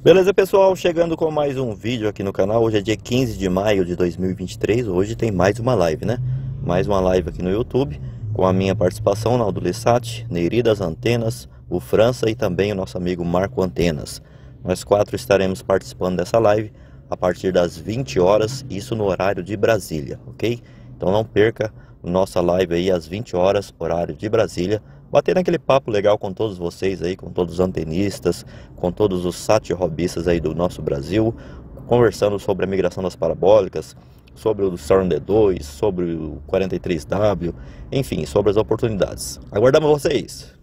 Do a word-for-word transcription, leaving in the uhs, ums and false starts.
Beleza, pessoal? Chegando com mais um vídeo aqui no canal. Hoje é dia quinze de maio de dois mil e vinte e três. Hoje tem mais uma live, né? Mais uma live aqui no YouTube, com a minha participação, Naldo Lissati, Neiri das Antenas, o França e também o nosso amigo Marco Antenas. Nós quatro estaremos participando dessa live a partir das vinte horas, isso no horário de Brasília, ok? Então não perca nossa live aí às vinte horas, horário de Brasília, bater aquele papo legal com todos vocês aí, com todos os antenistas, com todos os sat robistas aí do nosso Brasil, conversando sobre a migração das parabólicas, sobre o Storm D dois, sobre o quarenta e três W, enfim, sobre as oportunidades. Aguardamos vocês!